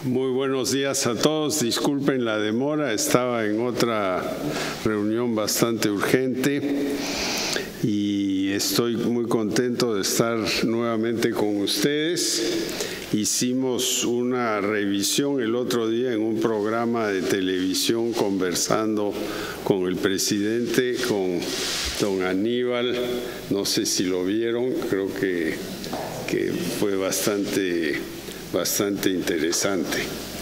Muy buenos días a todos. Disculpen la demora, estaba en otra reunión bastante urgente y estoy muy contento de estar nuevamente con ustedes. Hicimos una revisión el otro día en un programa de televisión conversando con el presidente, con don Aníbal. No sé si lo vieron, creo que fue bastante interesante.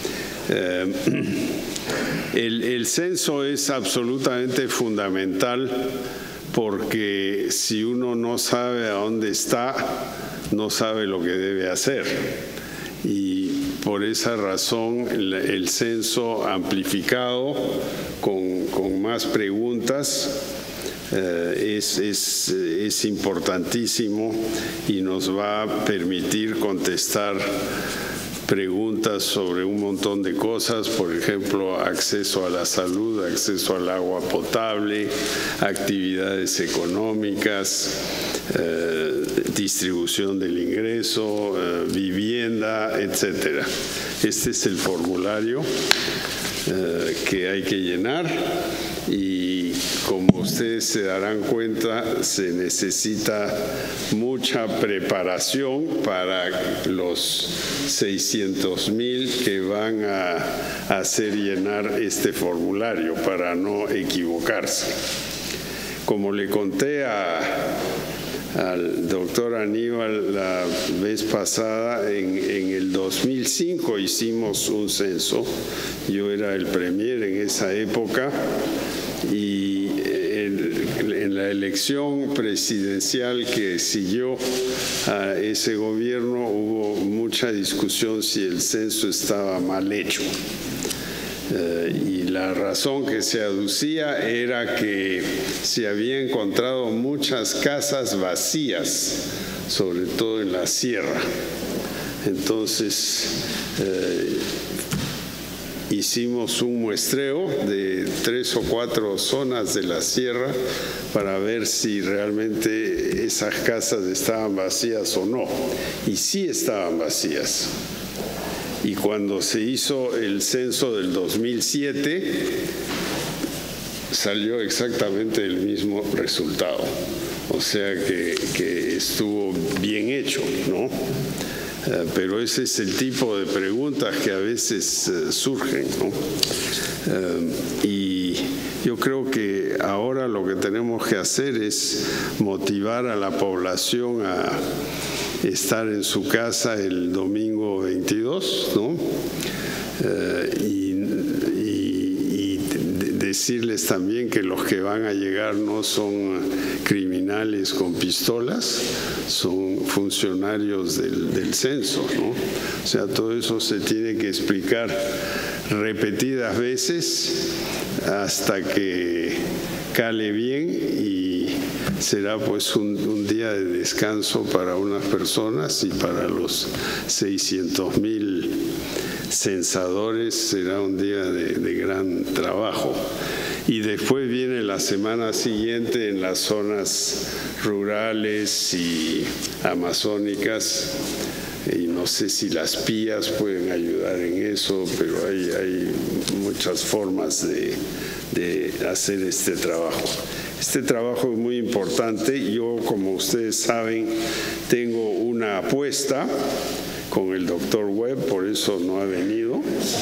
El censo es absolutamente fundamental porque si uno no sabe a dónde está, no sabe lo que debe hacer. Y por esa razón el censo amplificado con más preguntas es importantísimo y nos va a permitir contestar preguntas sobre un montón de cosas, por ejemplo, acceso a la salud, acceso al agua potable, actividades económicas, distribución del ingreso, vivienda, etcétera. Este es el formulario que hay que llenar y como ustedes se darán cuenta, se necesita mucha preparación para los 600,000 que van a hacer llenar este formulario para no equivocarse. Como le conté al doctor Aníbal la vez pasada, en el 2005 hicimos un censo. Yo era el premier en esa época y en la elección presidencial que siguió a ese gobierno hubo mucha discusión si el censo estaba mal hecho. Y la razón que se aducía era que se había encontrado muchas casas vacías, sobre todo en la sierra. Entonces, hicimos un muestreo de 3 o 4 zonas de la sierra para ver si realmente esas casas estaban vacías o no. Y sí estaban vacías. Y cuando se hizo el censo del 2007, salió exactamente el mismo resultado. O sea que estuvo bien hecho, ¿no? Pero ese es el tipo de preguntas que a veces surgen, ¿no? Y yo creo que ahora lo que tenemos que hacer es motivar a la población a estar en su casa el domingo 22, ¿no? Y decirles también que los que van a llegar no son criminales con pistolas, son funcionarios del censo, ¿no? O sea, todo eso se tiene que explicar repetidas veces hasta que cale bien y será pues un día de descanso para unas personas y para los 600,000 censadores será un día de gran trabajo. Y después viene la semana siguiente en las zonas rurales y amazónicas, y no sé si las PIAs pueden ayudar en eso, pero hay muchas formas de hacer este trabajo. Este trabajo es muy importante. Yo, como ustedes saben, tengo una apuesta con el doctor Webb, por eso no ha venido,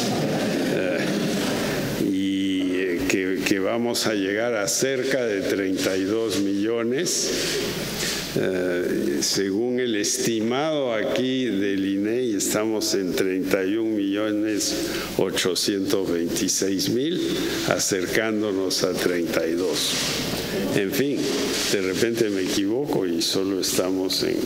y que vamos a llegar a cerca de 32 millones. Según el estimado aquí del INEI, estamos en 31,826,000, acercándonos a 32. En fin, de repente me equivoco y solo estamos en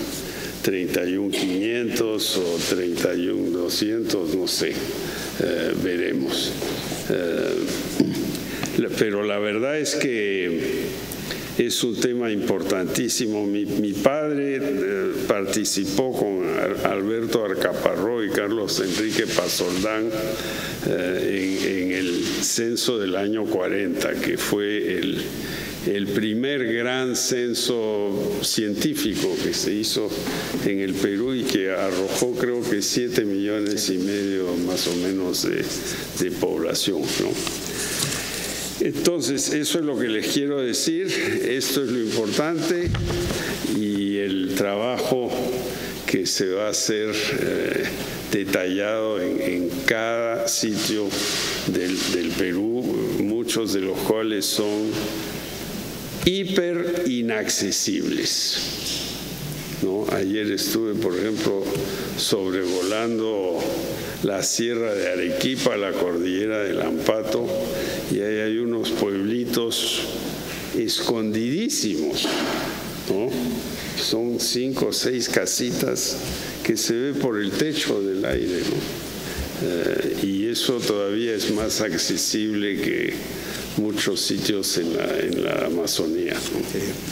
31,500 o 31,200, no sé, veremos. Pero la verdad es que es un tema importantísimo. Mi padre participó con Alberto Arcaparro y Carlos Enrique Pazoldán en el censo del año 40, que fue el primer gran censo científico que se hizo en el Perú y que arrojó creo que 7,5 millones más o menos de población, ¿no? Entonces, eso es lo que les quiero decir. Esto es lo importante y el trabajo que se va a hacer detallado en cada sitio del Perú, muchos de los cuales son hiper inaccesibles, ¿no? Ayer estuve, por ejemplo, sobrevolando la Sierra de Arequipa, la cordillera del Ampato, y ahí hay unos pueblitos escondidísimos, ¿no? Son 5 o 6 casitas que se ve por el techo del aire, ¿no? Y eso todavía es más accesible que muchos sitios en la Amazonía, ¿no?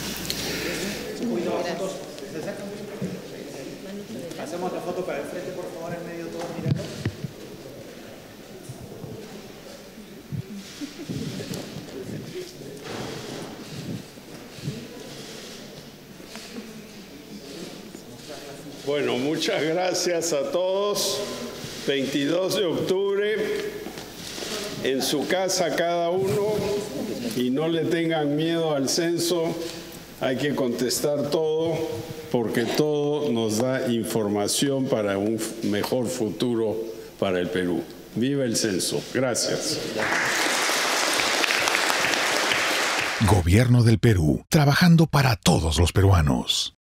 Hacemos la foto para el frente, por favor, en medio todos mirando. Bueno, muchas gracias a todos. 22 de octubre, en su casa cada uno, y no le tengan miedo al censo. Hay que contestar todo, porque todo nos da información para un mejor futuro para el Perú. ¡Viva el censo! Gracias. Gobierno del Perú, trabajando para todos los peruanos.